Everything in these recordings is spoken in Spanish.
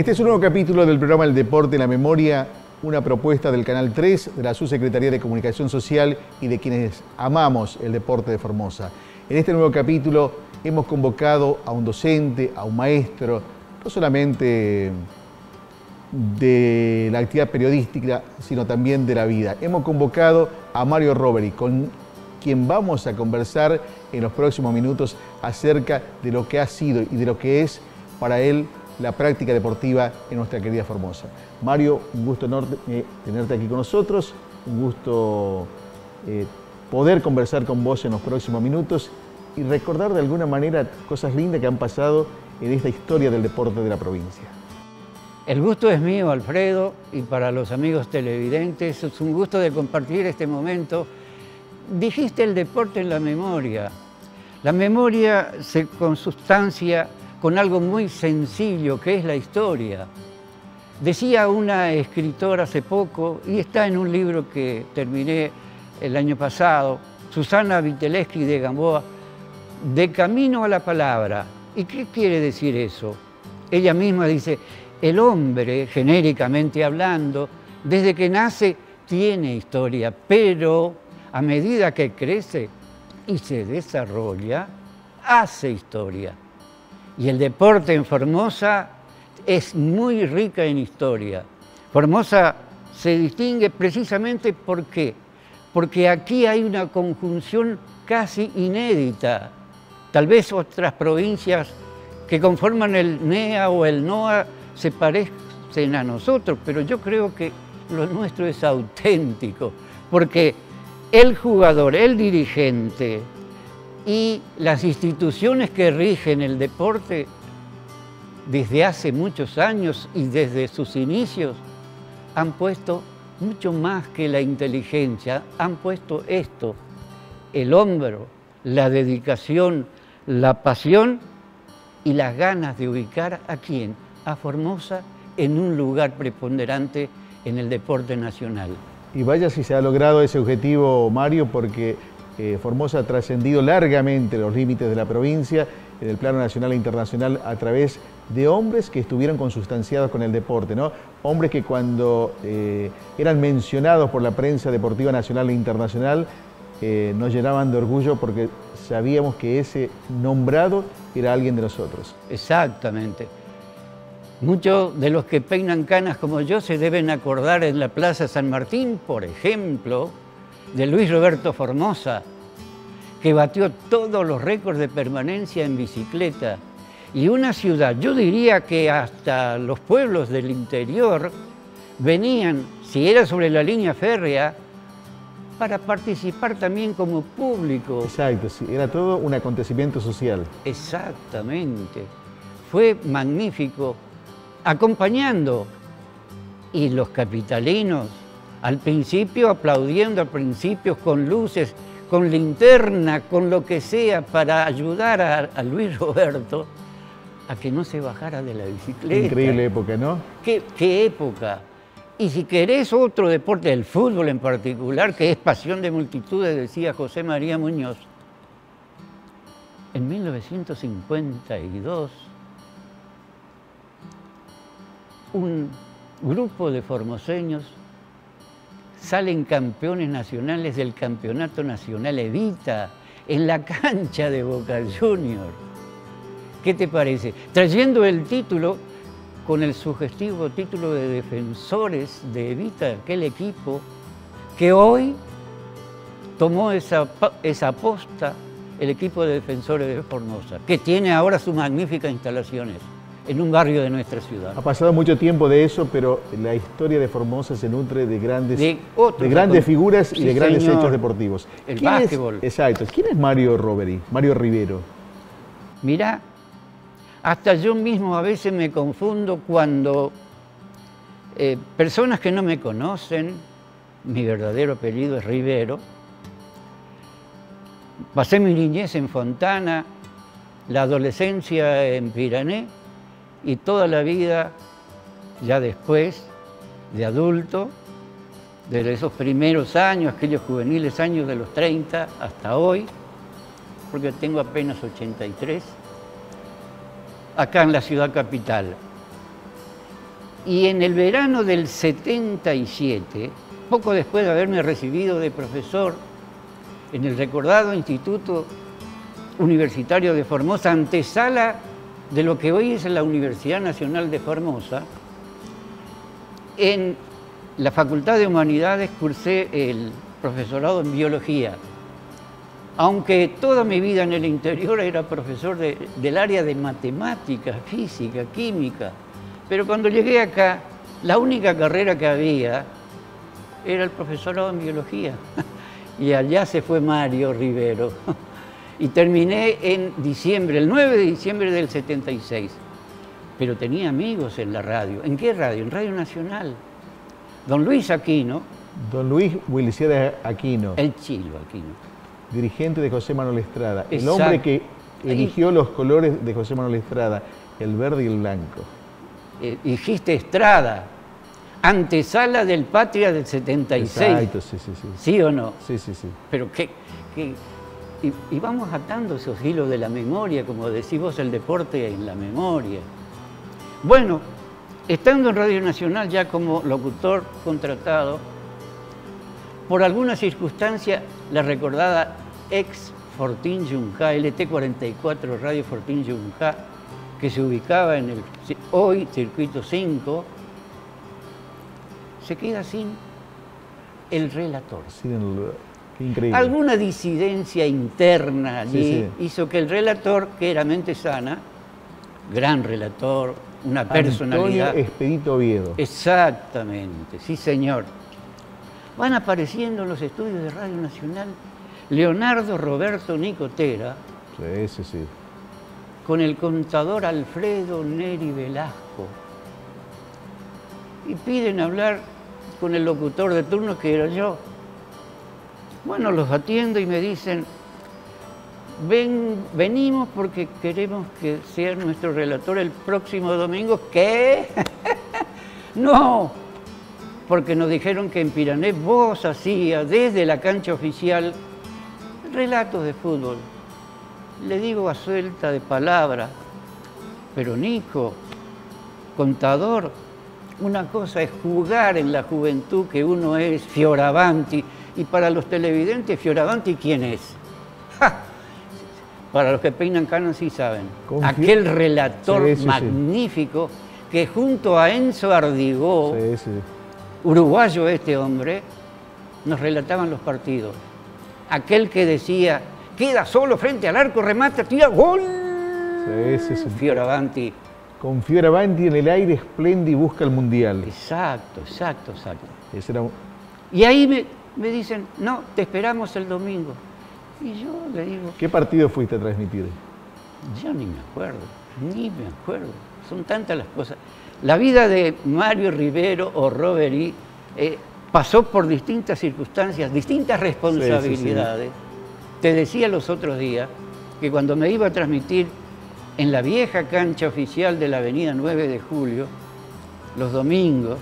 Este es un nuevo capítulo del programa El Deporte en la Memoria, una propuesta del Canal 3, de la Subsecretaría de Comunicación Social y de quienes amamos el deporte de Formosa. En este nuevo capítulo hemos convocado a un docente, a un maestro, no solamente de la actividad periodística, sino también de la vida. Hemos convocado a Mario Roveri, con quien vamos a conversar en los próximos minutos acerca de lo que ha sido y de lo que es para él la práctica deportiva en nuestra querida Formosa. Mario, un gusto enorme tenerte aquí con nosotros, un gusto poder conversar con vos en los próximos minutos y recordar de alguna manera cosas lindas que han pasado en esta historia del deporte de la provincia. El gusto es mío, Alfredo, y para los amigos televidentes es un gusto de compartir este momento. Dijiste el deporte en la memoria. La memoria se consustancia con algo muy sencillo, que es la historia. Decía una escritora hace poco, y está en un libro que terminé el año pasado, Susana Vitelleschi de Gamboa, De camino a la palabra. ¿Y qué quiere decir eso? Ella misma dice, el hombre, genéricamente hablando, desde que nace tiene historia, pero a medida que crece y se desarrolla, hace historia. Y el deporte en Formosa es muy rica en historia. Formosa se distingue precisamente ¿por qué? Porque aquí hay una conjunción casi inédita. Tal vez otras provincias que conforman el NEA o el NOA se parecen a nosotros, pero yo creo que lo nuestro es auténtico, porque el jugador, el dirigente y las instituciones que rigen el deporte desde hace muchos años y desde sus inicios han puesto mucho más que la inteligencia, han puesto esto, el hombro, la dedicación, la pasión y las ganas de ubicar a quién, a Formosa en un lugar preponderante en el deporte nacional. Y vaya si se ha logrado ese objetivo, Mario, porque Formosa ha trascendido largamente los límites de la provincia en el plano nacional e internacional a través de hombres que estuvieron consustanciados con el deporte, ¿no? Hombres que cuando eran mencionados por la prensa deportiva nacional e internacional nos llenaban de orgullo porque sabíamos que ese nombrado era alguien de nosotros. Exactamente. Muchos de los que peinan canas como yo se deben acordar en la Plaza San Martín, por ejemplo, de Luis Roberto Formosa, que batió todos los récords de permanencia en bicicleta. Y una ciudad, yo diría que hasta los pueblos del interior venían, si era sobre la línea férrea, para participar también como público. Exacto, sí, era todo un acontecimiento social. Exactamente. Fue magnífico, acompañando. Y los capitalinos, al principio aplaudiendo, al principio con luces, con linterna, con lo que sea, para ayudar a Luis Roberto a que no se bajara de la bicicleta. Increíble época, ¿no? ¿Qué época? Y si querés otro deporte, el fútbol en particular, que es pasión de multitudes, decía José María Muñoz, en 1952, un grupo de formoseños salen campeones nacionales del Campeonato Nacional Evita en la cancha de Boca Juniors. ¿Qué te parece? Trayendo el título, con el sugestivo título de defensores de Evita, aquel equipo que hoy tomó esa posta el equipo de defensores de Formosa, que tiene ahora sus magníficas instalaciones en un barrio de nuestra ciudad. Ha pasado mucho tiempo de eso, pero la historia de Formosa se nutre de grandes figuras y de grandes hechos deportivos. El básquetbol. Exacto. ¿Quién es Mario Roveri, Mario Rivero? Mirá, hasta yo mismo a veces me confundo cuando personas que no me conocen, mi verdadero apellido es Rivero, pasé mi niñez en Fontana, la adolescencia en Pirané y toda la vida, ya después de adulto, desde esos primeros años, aquellos juveniles años de los 30 hasta hoy, porque tengo apenas 83, acá en la ciudad capital. Y en el verano del 77, poco después de haberme recibido de profesor en el recordado Instituto Universitario de Formosa, antesala de lo que hoy es la Universidad Nacional de Formosa, en la Facultad de Humanidades cursé el profesorado en biología. Aunque toda mi vida en el interior era profesor del área de matemáticas, física, química, pero cuando llegué acá, la única carrera que había era el profesorado en biología. Y allá se fue Mario Rivero. Y terminé en diciembre, el 9 de diciembre del 76. Pero tenía amigos en la radio. ¿En qué radio? En Radio Nacional. Don Luis Aquino. Don Luis Wilicides Aquino. El Chilo Aquino. Dirigente de José Manuel Estrada. Exacto. El hombre que eligió los colores de José Manuel Estrada, el verde y el blanco. Dijiste Estrada, antesala del Patria del 76. Exacto, sí, sí, sí. ¿Sí o no? Sí, sí, sí. Pero y vamos atando esos hilos de la memoria, como decís vos, el deporte en la memoria. Bueno, estando en Radio Nacional ya como locutor contratado, por alguna circunstancia, la recordada ex Fortín Yunca, LT44 Radio Fortín Yunca, que se ubicaba en el hoy Circuito 5, se queda sin el relator. Qué increíble. Alguna disidencia interna allí Sí, sí. hizo que el relator, que era mente sana, gran relator, una personalidad. Antonio Expedito Oviedo. Exactamente, sí señor. Van apareciendo en los estudios de Radio Nacional Leonardo Roberto Nicotera, Sí, sí, sí. con el contador Alfredo Neri Velasco. Y piden hablar con el locutor de turno, que era yo. Bueno, los atiendo y me dicen, venimos porque queremos que sea nuestro relator el próximo domingo. ¿Qué? No, porque nos dijeron que en Pirané vos hacías desde la cancha oficial relatos de fútbol. Le digo a suelta de palabra, pero Nico, contador, una cosa es jugar en la juventud que uno es Fioravanti, y para los televidentes, Fioravanti, ¿quién es? ¡Ja! Para los que peinan canas sí saben. Aquel relator sí, sí, magnífico que junto a Enzo Ardigó, Sí, sí. uruguayo este hombre, nos relataban los partidos. Aquel que decía, queda solo frente al arco, remata, tira, gol. Sí, sí, sí. Fioravanti. Con Fioravanti en el aire, espléndido y busca el mundial. Exacto, exacto, exacto. Ese era un... Y ahí me dicen, no, te esperamos el domingo. Y yo le digo, ¿Qué partido fuiste a transmitir? yo ni me acuerdo, ni me acuerdo. Son tantas las cosas. La vida de Mario Rivero o Roberi pasó por distintas circunstancias, distintas responsabilidades. Te decía los otros días que cuando me iba a transmitir en la vieja cancha oficial de la avenida 9 de Julio, los domingos,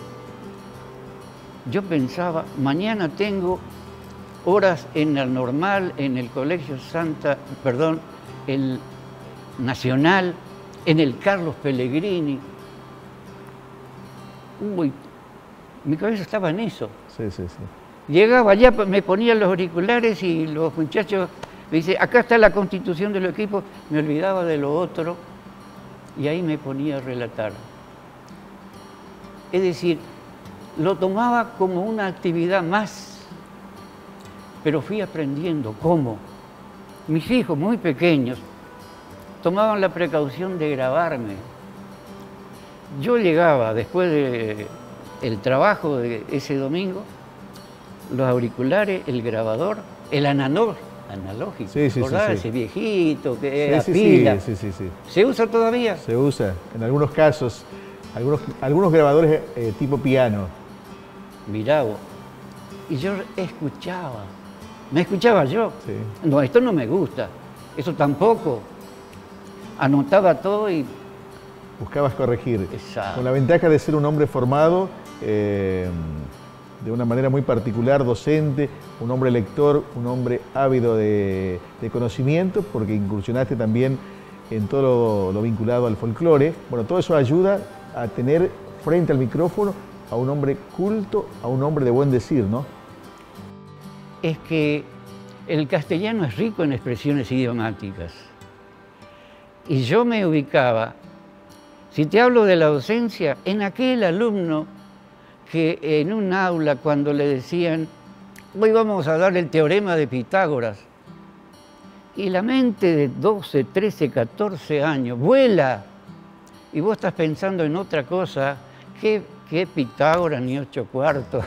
yo pensaba, mañana tengo horas en el normal, en el Colegio el Nacional, en el Carlos Pellegrini. Uy, mi cabeza estaba en eso. Sí, sí, sí. Llegaba allá, me ponía los auriculares y los muchachos me dicen, acá está la constitución del equipo, me olvidaba de lo otro y ahí me ponía a relatar. Es decir, lo tomaba como una actividad más, pero fui aprendiendo cómo. Mis hijos muy pequeños tomaban la precaución de grabarme. Yo llegaba después del trabajo de ese domingo, los auriculares, el grabador, el analógico, Sí, sí, ¿verdad? sí, sí. Ese viejito que era Sí, pila. sí, sí, sí. ¿Se usa todavía? Se usa en algunos casos, algunos grabadores tipo piano. Mirá vos. Y yo escuchaba. Me escuchaba yo. Sí. No, esto no me gusta. Eso tampoco. Anotaba todo y... Buscabas corregir. Exacto. Con la ventaja de ser un hombre formado de una manera muy particular, docente, un hombre lector, un hombre ávido de conocimiento, porque incursionaste también en todo lo vinculado al folclore. Bueno, todo eso ayuda a tener frente al micrófono a un hombre culto, a un hombre de buen decir, ¿no? Es que el castellano es rico en expresiones idiomáticas. Y yo me ubicaba, si te hablo de la docencia, en aquel alumno que en un aula cuando le decían, hoy vamos a dar el teorema de Pitágoras, y la mente de 12, 13, 14 años vuela, y vos estás pensando en otra cosa, ¿qué Pitágoras ni 8 cuartos?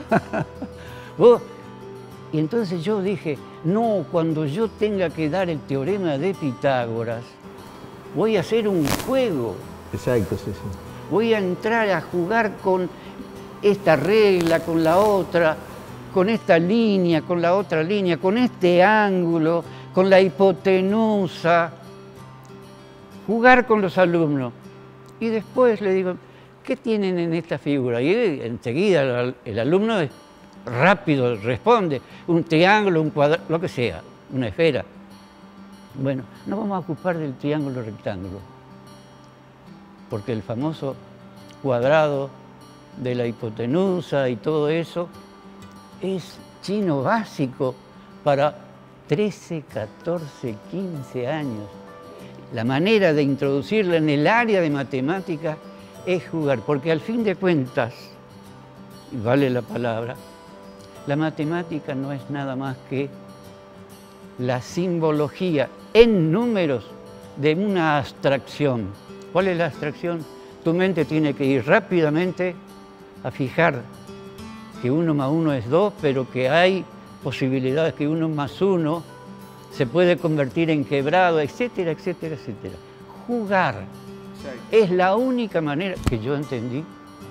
Y entonces yo dije, no, cuando yo tenga que dar el teorema de Pitágoras, voy a hacer un juego. Exacto, sí, sí. Voy a entrar a jugar con esta regla, con la otra, con esta línea, con la otra línea, con este ángulo, con la hipotenusa. Jugar con los alumnos. Y después le digo, ¿qué tienen en esta figura? Y enseguida el alumno rápido responde, un triángulo, un cuadrado, lo que sea, una esfera. Bueno, no vamos a ocupar del triángulo rectángulo, porque el famoso cuadrado de la hipotenusa y todo eso es chino básico para 13, 14, 15 años. La manera de introducirla en el área de matemática es jugar, porque al fin de cuentas, y vale la palabra, la matemática no es nada más que la simbología en números de una abstracción. ¿Cuál es la abstracción? Tu mente tiene que ir rápidamente a fijar que 1 más 1 es 2, pero que hay posibilidades que 1 más 1 se puede convertir en quebrado, etcétera, etcétera, etcétera. Jugar es la única manera que yo entendí.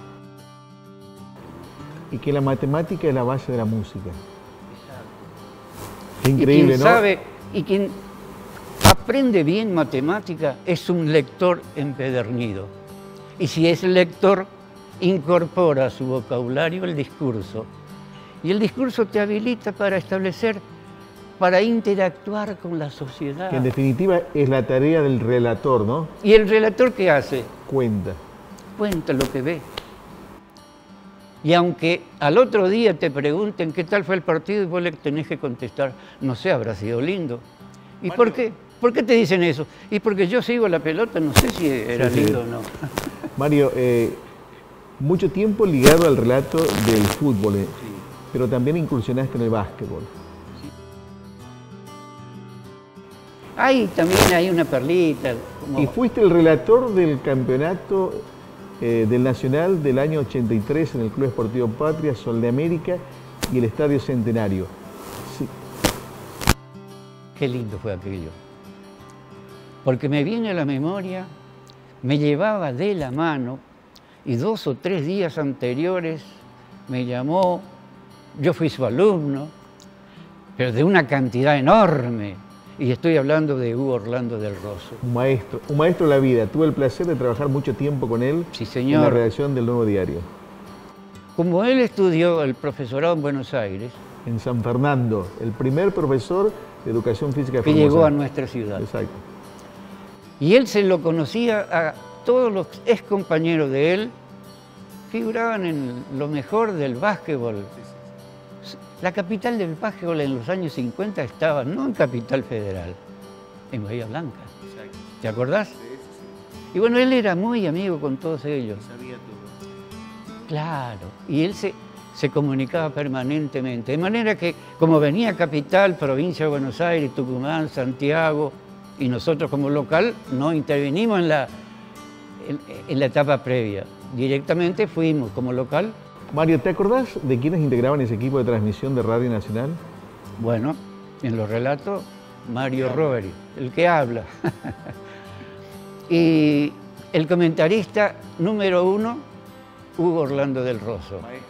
Y que la matemática es la base de la música. Exacto. Qué increíble, ¿no? Y quien aprende bien matemática es un lector empedernido. Y si es lector, incorpora a su vocabulario el discurso. Y el discurso te habilita para establecer, para interactuar con la sociedad. Que en definitiva es la tarea del relator, ¿no? ¿Y el relator qué hace? Cuenta. Cuenta lo que ve. Y aunque al otro día te pregunten qué tal fue el partido y vos le tenés que contestar, no sé, habrá sido lindo. ¿Y Mario, por qué? ¿Por qué te dicen eso? Y porque yo sigo la pelota, no sé si era lindo o no. Mario, mucho tiempo ligado al relato del fútbol, Sí. pero también incursionaste en el básquetbol. Ahí también hay una perlita. Y fuiste el relator del campeonato del Nacional del año 83 en el Club Esportivo Patria, Sol de América y el Estadio Centenario. Sí. Qué lindo fue aquello. Porque me viene a la memoria, me llevaba de la mano y 2 o 3 días anteriores me llamó, yo fui su alumno, pero de una cantidad enorme. Y estoy hablando de Hugo Orlando del Rosso. Un maestro de la vida. Tuve el placer de trabajar mucho tiempo con él. Sí, señor. En la redacción del Nuevo Diario. Como él estudió el profesorado en Buenos Aires. En San Fernando, el primer profesor de educación física que llegó a nuestra ciudad. Exacto. Y él se lo conocía a todos los ex compañeros de él, figuraban en lo mejor del básquetbol. La capital del básquetbol en los años 50 estaba no en Capital Federal, en Bahía Blanca. Exacto. ¿Te acordás? Sí, sí, sí. Y bueno, él era muy amigo con todos ellos. Sabía todo. Claro, y él se comunicaba permanentemente. De manera que, como venía Capital, Provincia de Buenos Aires, Tucumán, Santiago, y nosotros como local no intervenimos en la etapa previa. Directamente fuimos como local. Mario, ¿te acordás de quiénes integraban ese equipo de transmisión de Radio Nacional? Bueno, en los relatos, Mario Roveri, el que habla. Y el comentarista número 1, Hugo Orlando del Rosso. Maestro.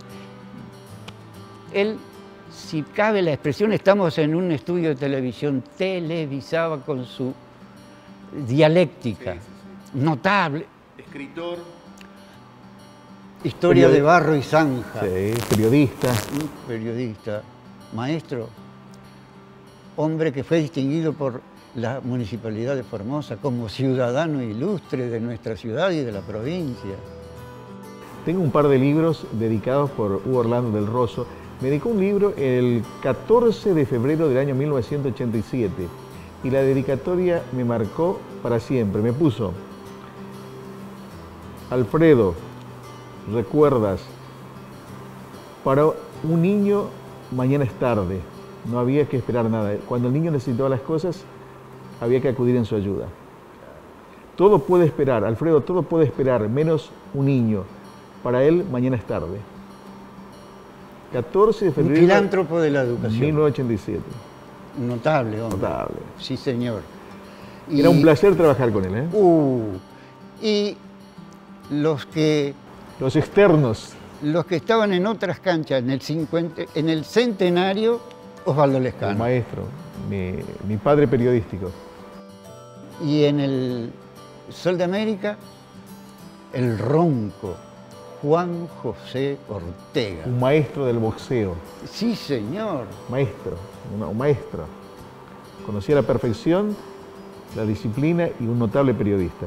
Él, si cabe la expresión, estamos en un estudio de televisión, televisaba con su dialéctica, Sí, sí, sí. notable. Escritor. Historia de barro y zanja. Sí, periodista. Un periodista, maestro, hombre que fue distinguido por la Municipalidad de Formosa como ciudadano ilustre de nuestra ciudad y de la provincia. Tengo un par de libros dedicados por Hugo Orlando del Rosso. Me dedicó un libro el 14 de febrero del año 1987 y la dedicatoria me marcó para siempre. Me puso: Alfredo, recuerdas, para un niño mañana es tarde, no había que esperar nada. Cuando el niño necesitaba las cosas, había que acudir en su ayuda. Todo puede esperar, Alfredo, todo puede esperar, menos un niño. Para él, mañana es tarde. 14 de febrero. Un filántropo de la educación. 1987. Notable, hombre. Notable. Sí, señor. Era un placer trabajar con él, ¿eh? Y los externos. los que estaban en otras canchas, en el centenario, Osvaldo Lescano. El maestro, mi padre periodístico. Y en el Sol de América, el ronco Juan José Ortega. Un maestro del boxeo. Sí, señor. Maestro, un maestro. Conocía a la perfección la disciplina y un notable periodista.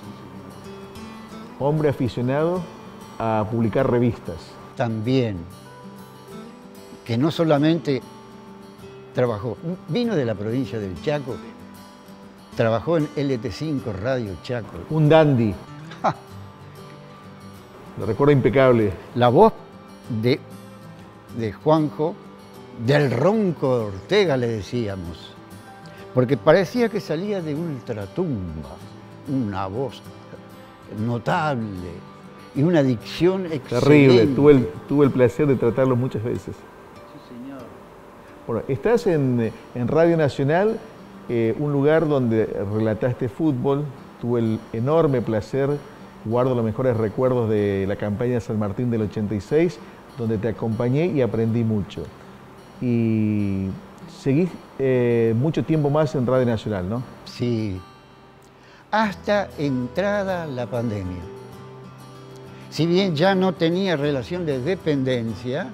Hombre aficionado a publicar revistas. También, que no solamente trabajó, vino de la provincia del Chaco, trabajó en LT5 Radio Chaco. Un dandy. ¡Ja! Lo recuerdo impecable. La voz de Juanjo, del ronco Ortega le decíamos, porque parecía que salía de ultratumba, una voz notable y una dicción excelente. Terrible, tuve el placer de tratarlo muchas veces. Sí, señor. Bueno, estás en Radio Nacional, un lugar donde relataste fútbol. Tuve el enorme placer, guardo los mejores recuerdos de la campaña de San Martín del 86, donde te acompañé y aprendí mucho. Y seguís mucho tiempo más en Radio Nacional, ¿no? Sí, hasta entrada la pandemia. Si bien ya no tenía relación de dependencia,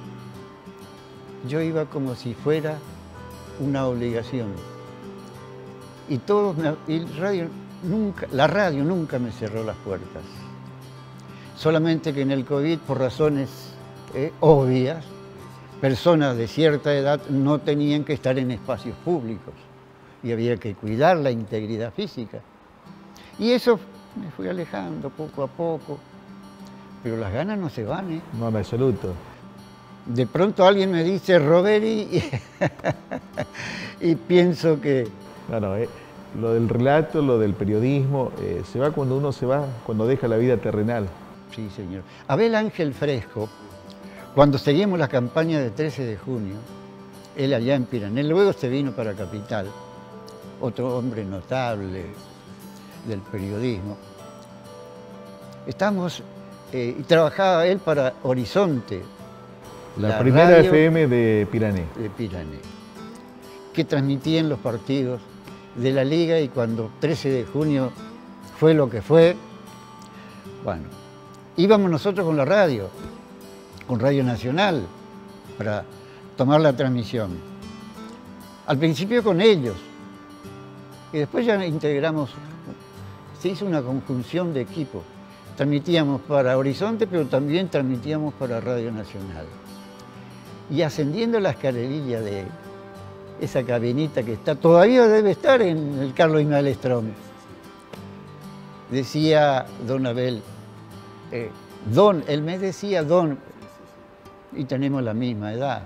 yo iba como si fuera una obligación. Y la radio nunca me cerró las puertas. Solamente que en el COVID, por razones obvias, personas de cierta edad no tenían que estar en espacios públicos y había que cuidar la integridad física. Y eso me fui alejando poco a poco, pero las ganas no se van, ¿eh? No, en absoluto. De pronto alguien me dice Roberi y pienso que... No, lo del relato, lo del periodismo, se va cuando uno se va, cuando deja la vida terrenal. Sí, señor. Abel Ángel Fresco, cuando seguimos la campaña de 13 de junio, él allá en Pirané, luego se vino para Capital, otro hombre notable del periodismo. Y trabajaba él para Horizonte, La primera radio FM de Pirané. de Pirané, que transmitían los partidos de la Liga, y cuando 13 de junio fue lo que fue, bueno, íbamos nosotros con la radio, con Radio Nacional, para tomar la transmisión. Al principio con ellos, y después ya integramos, se hizo una conjunción de equipos. Transmitíamos para Horizonte, pero también transmitíamos para Radio Nacional. Y ascendiendo la escalerilla de esa cabinita que todavía debe estar en el Carlos Ismael Strong, decía don Abel, él me decía don, y tenemos la misma edad.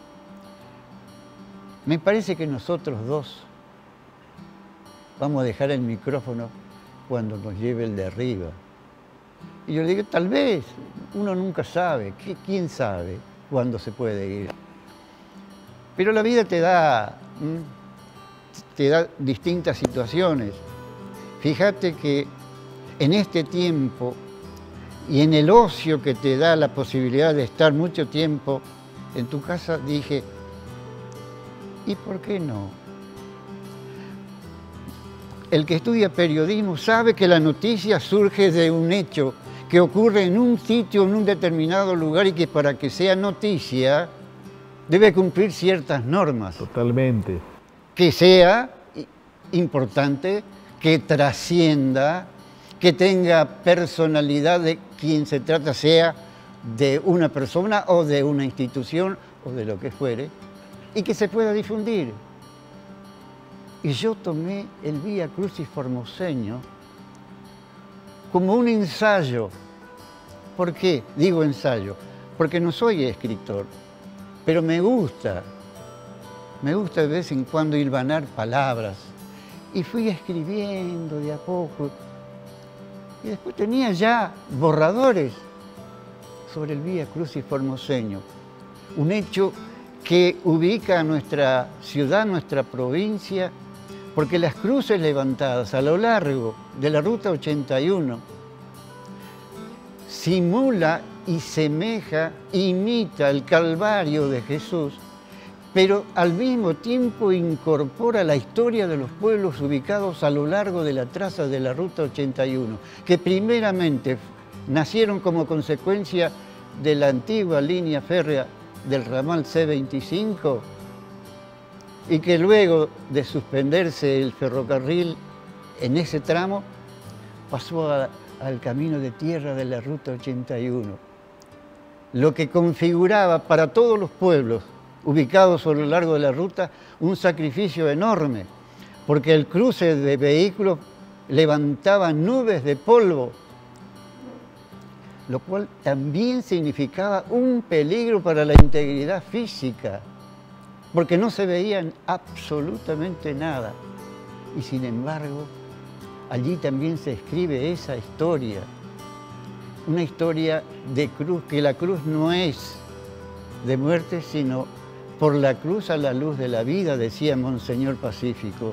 Me parece que nosotros dos vamos a dejar el micrófono cuando nos lleve el de arriba. Y yo le digo, tal vez, uno nunca sabe, ¿quién sabe cuándo se puede ir? Pero la vida te da distintas situaciones. Fíjate que en este tiempo y en el ocio que te da la posibilidad de estar mucho tiempo en tu casa, dije, ¿y por qué no? El que estudia periodismo sabe que la noticia surge de un hecho que ocurre en un sitio, en un determinado lugar, y que para que sea noticia debe cumplir ciertas normas. Totalmente. Que sea importante, que trascienda que tenga personalidad de quien se trata, sea de una persona o de una institución o de lo que fuere, y que se pueda difundir. Y yo tomé el Vía Crucis formoseño como un ensayo. ¿Por qué digo ensayo? Porque no soy escritor, pero me gusta de vez en cuando hilvanar palabras. Y fui escribiendo de a poco. Y después tenía ya borradores sobre el Vía Crucis formoseño. Un hecho que ubica a nuestra ciudad, nuestra provincia, porque las cruces levantadas a lo largo de la Ruta 81 simula y semeja, imita el Calvario de Jesús, pero al mismo tiempo incorpora la historia de los pueblos ubicados a lo largo de la traza de la Ruta 81, que primeramente nacieron como consecuencia de la antigua línea férrea del ramal C25 y que luego de suspenderse el ferrocarril en ese tramo pasó al camino de tierra de la Ruta 81, lo que configuraba para todos los pueblos ubicados a lo largo de la ruta un sacrificio enorme, porque el cruce de vehículos levantaba nubes de polvo, lo cual también significaba un peligro para la integridad física, porque no se veían absolutamente nada. Y sin embargo, allí también se escribe esa historia, una historia de cruz, que la cruz no es de muerte, sino por la cruz a la luz de la vida, decía Monseñor Pacífico.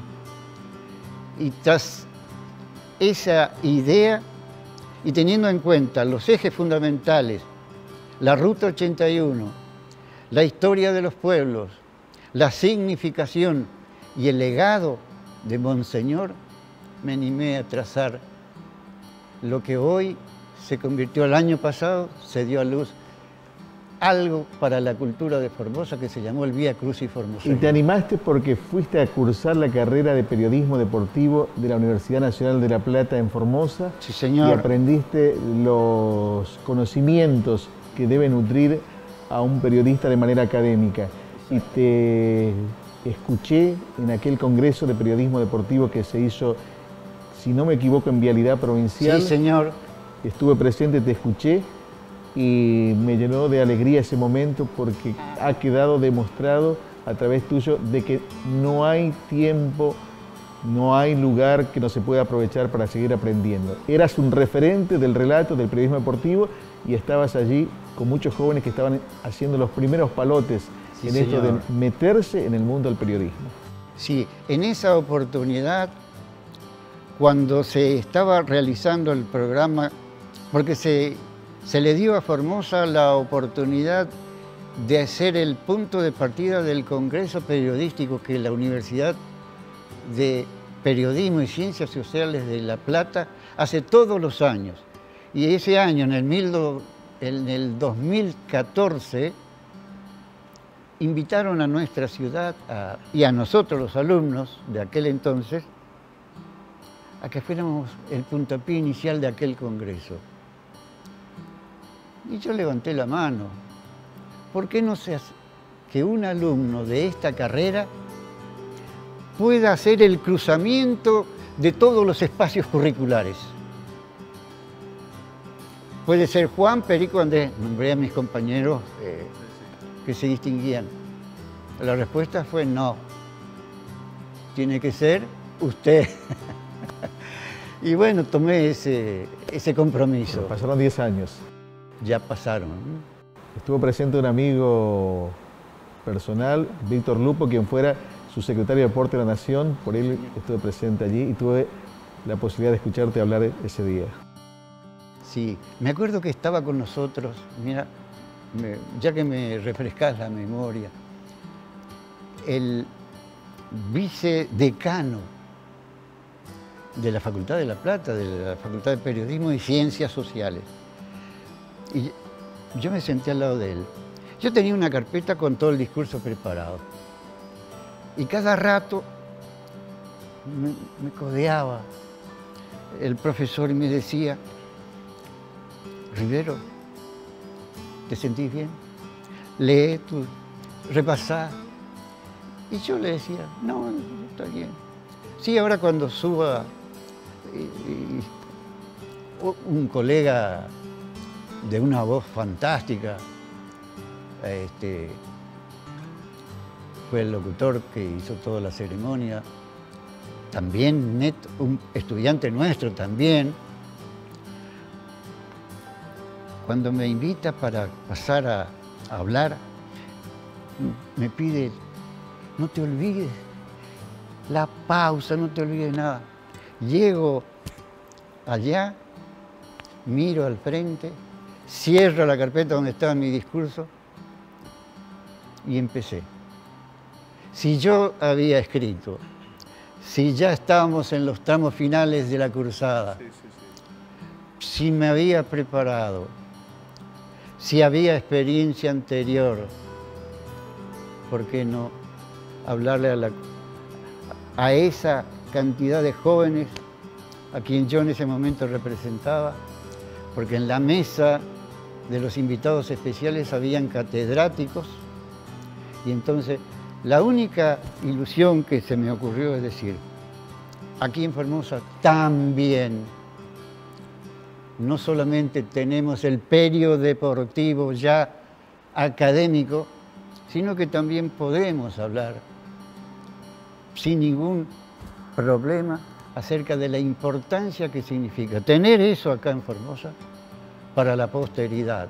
Y tras esa idea, y teniendo en cuenta los ejes fundamentales, la Ruta 81, la historia de los pueblos, la significación y el legado de Monseñor, me animé a trazar lo que hoy se convirtió, el año pasado, se dio a luz algo para la cultura de Formosa que se llamó el Vía Crucis formoseño. Y te animaste porque fuiste a cursar la carrera de periodismo deportivo de la Universidad Nacional de La Plata en Formosa. Sí, señor. Y aprendiste los conocimientos que debe nutrir a un periodista de manera académica. Y te escuché en aquel congreso de periodismo deportivo que se hizo, si no me equivoco, en Vialidad Provincial. Sí, señor. Estuve presente, te escuché y me llenó de alegría ese momento porque ha quedado demostrado a través tuyo de que no hay tiempo, no hay lugar que no se pueda aprovechar para seguir aprendiendo. Eras un referente del relato del periodismo deportivo y estabas allí con muchos jóvenes que estaban haciendo los primeros palotes Sí, en esto señor. de meterse en el mundo del periodismo. Sí, en esa oportunidad, cuando se estaba realizando el programa, porque se le dio a Formosa la oportunidad de ser el punto de partida del Congreso Periodístico que la Universidad de Periodismo y Ciencias Sociales de La Plata hace todos los años. Y ese año, en el 2014, invitaron a nuestra ciudad y a nosotros, los alumnos de aquel entonces, a que fuéramos el puntapié inicial de aquel congreso. Y yo levanté la mano. ¿Por qué no se hace que un alumno de esta carrera pueda hacer el cruzamiento de todos los espacios curriculares? Puede ser Juan, Perico, Andrés. Nombré a mis compañeros que se distinguían. La respuesta fue no. Tiene que ser usted. Y bueno, tomé ese compromiso. Pero pasaron 10 años. Ya pasaron. Estuvo presente un amigo personal, Víctor Lupo, quien fuera su secretario de Deporte de la Nación. Por él estuve presente allí y tuve la posibilidad de escucharte hablar ese día. Sí, me acuerdo que estaba con nosotros, mira, ya que me refrescás la memoria, el vicedecano de la Facultad de La Plata, de la Facultad de Periodismo y Ciencias Sociales. Y yo me senté al lado de él. Yo tenía una carpeta con todo el discurso preparado. Y cada rato me codeaba el profesor me decía, Rivero, ¿te sentís bien? Lee, repasá. Y yo le decía, no, está bien. Sí, ahora cuando suba un colega de una voz fantástica, fue el locutor que hizo toda la ceremonia, también un estudiante nuestro también, cuando me invita para pasar a hablar, me pide, no te olvides la pausa, no te olvides nada. Llego allá, miro al frente, cierro la carpeta donde estaba mi discurso y empecé. Si yo había escrito, si ya estábamos en los tramos finales de la cursada, si me había preparado, si había experiencia anterior, ¿por qué no hablarle a esa cantidad de jóvenes a quien yo en ese momento representaba? Porque en la mesa de los invitados especiales habían catedráticos y entonces la única ilusión que se me ocurrió es decir, aquí en Formosa también no solamente tenemos el periodeportivo ya académico, sino que también podemos hablar sin ningún problema acerca de la importancia que significa tener eso acá en Formosa para la posteridad.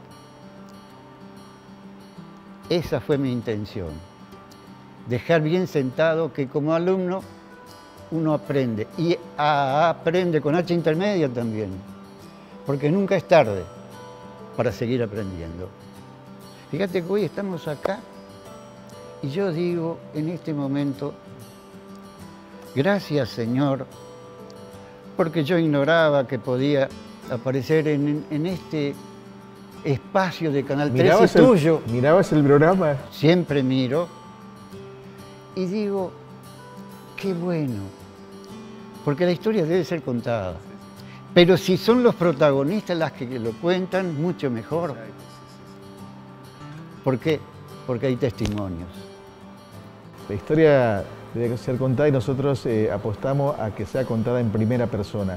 Esa fue mi intención, dejar bien sentado que como alumno uno aprende, y aprende con H intermedia también, porque nunca es tarde para seguir aprendiendo. Fíjate que hoy estamos acá y yo digo en este momento, gracias Señor, porque yo ignoraba que podía aparecer en este espacio de Canal 13 tuyo. ¿Mirabas el programa? Siempre miro y digo, qué bueno, porque la historia debe ser contada. Pero si son los protagonistas las que lo cuentan, mucho mejor. ¿Por qué? Porque hay testimonios. La historia debe ser contada y nosotros apostamos a que sea contada en primera persona.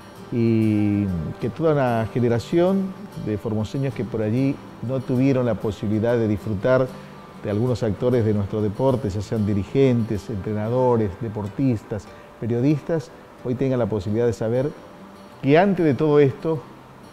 Y que toda una generación de formoseños que por allí no tuvieron la posibilidad de disfrutar de algunos actores de nuestro deporte, ya sean dirigentes, entrenadores, deportistas, periodistas, hoy tengan la posibilidad de saber que antes de todo esto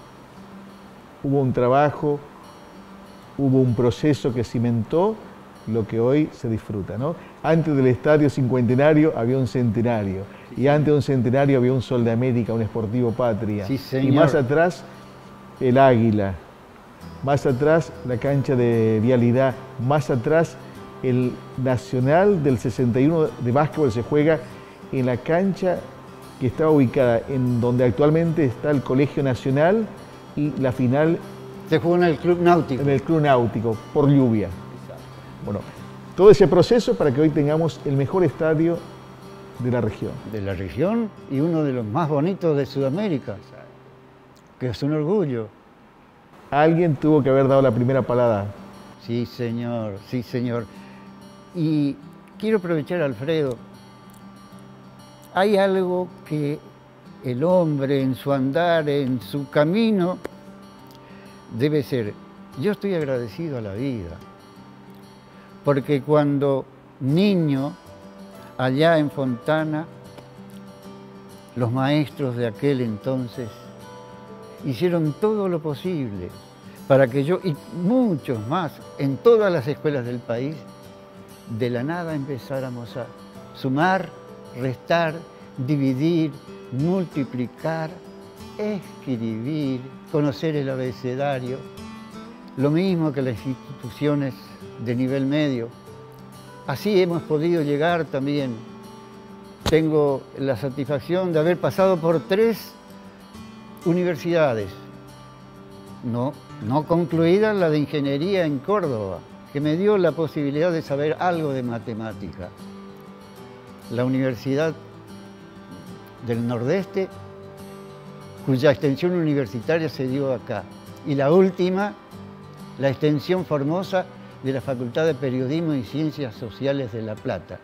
hubo un trabajo, hubo un proceso que cimentó lo que hoy se disfruta, ¿no? Antes del Estadio Cincuentenario había un centenario, y antes de un centenario había un Sol de América, un Sportivo Patria, sí, señor. Y más atrás el Águila, más atrás la cancha de Vialidad, más atrás el Nacional del 61 de básquetbol se juega en la cancha que estaba ubicada en donde actualmente está el Colegio Nacional, y la final se jugó en el Club Náutico. En el Club Náutico, por lluvia. Bueno, todo ese proceso para que hoy tengamos el mejor estadio de la región. De la región y uno de los más bonitos de Sudamérica, que es un orgullo. Alguien tuvo que haber dado la primera palada. Sí, señor, sí, señor. Y quiero aprovechar, Alfredo, hay algo que el hombre en su andar, en su camino, debe ser. Yo estoy agradecido a la vida, porque cuando niño, allá en Fontana, los maestros de aquel entonces hicieron todo lo posible para que yo, y muchos más, en todas las escuelas del país, de la nada empezáramos a sumar, restar, dividir, multiplicar, escribir, conocer el abecedario, lo mismo que las instituciones de nivel medio. Así hemos podido llegar también. Tengo la satisfacción de haber pasado por 3 universidades, no concluida la de Ingeniería en Córdoba, que me dio la posibilidad de saber algo de matemática. La Universidad del Nordeste cuya extensión universitaria se dio acá. Y la última, la extensión Formosa de la Facultad de Periodismo y Ciencias Sociales de La Plata,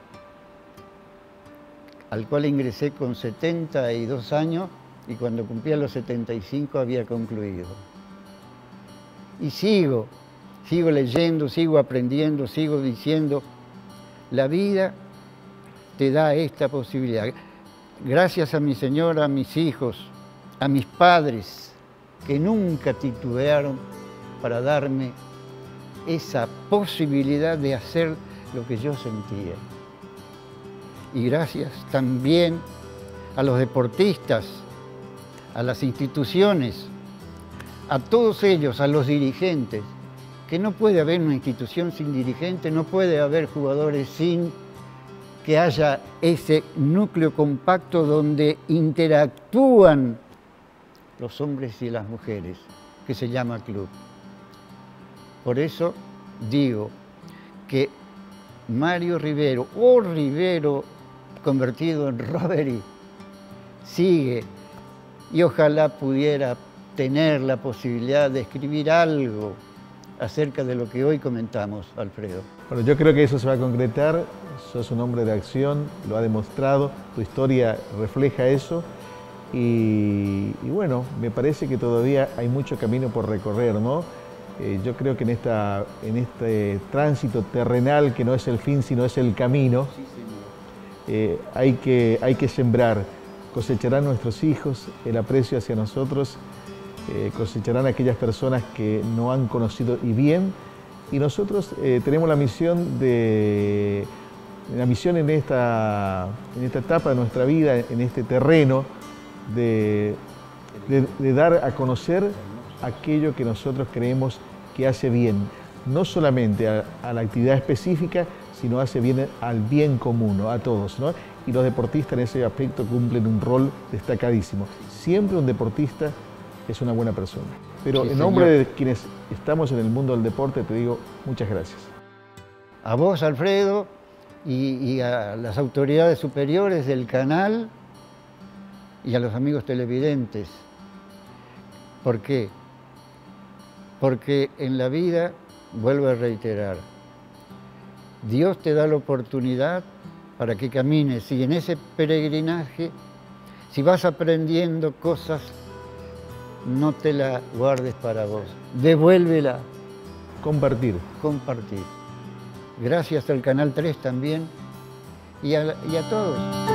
al cual ingresé con 72 años y cuando cumplía los 75 había concluido. Y sigo leyendo, sigo aprendiendo, sigo diciendo, la vida te da esta posibilidad. Gracias a mi señora, a mis hijos, a mis padres, que nunca titubearon para darme esa posibilidad de hacer lo que yo sentía. Y gracias también a los deportistas, a las instituciones, a todos ellos, a los dirigentes, que no puede haber una institución sin dirigentes, no puede haber jugadores sin que haya ese núcleo compacto donde interactúan los hombres y las mujeres, que se llama club. Por eso digo que Mario Rivero, o Rivero convertido en Roberi, sigue y ojalá pudiera tener la posibilidad de escribir algo acerca de lo que hoy comentamos, Alfredo. Bueno, yo creo que eso se va a concretar, sos un hombre de acción, lo ha demostrado, tu historia refleja eso y bueno, me parece que todavía hay mucho camino por recorrer, ¿no? Yo creo que en este tránsito terrenal, que no es el fin, sino es el camino, hay que sembrar. Cosecharán nuestros hijos el aprecio hacia nosotros, cosecharán aquellas personas que no han conocido y bien, y nosotros tenemos la misión en esta etapa de nuestra vida, en este terreno, de dar a conocer aquello que nosotros creemos que hace bien, no solamente a la actividad específica, sino hace bien al bien común, ¿no? A todos, ¿no? Y los deportistas en ese aspecto cumplen un rol destacadísimo. Siempre un deportista es una buena persona. Pero sí, en nombre de quienes estamos en el mundo del deporte, te digo muchas gracias. A vos, Alfredo, y a las autoridades superiores del canal y a los amigos televidentes. ¿Por qué? Porque en la vida, vuelvo a reiterar, Dios te da la oportunidad para que camines y en ese peregrinaje, si vas aprendiendo cosas, no te la guardes para vos, devuélvela. Compartir. Compartir. Gracias al Canal 3 también y a todos.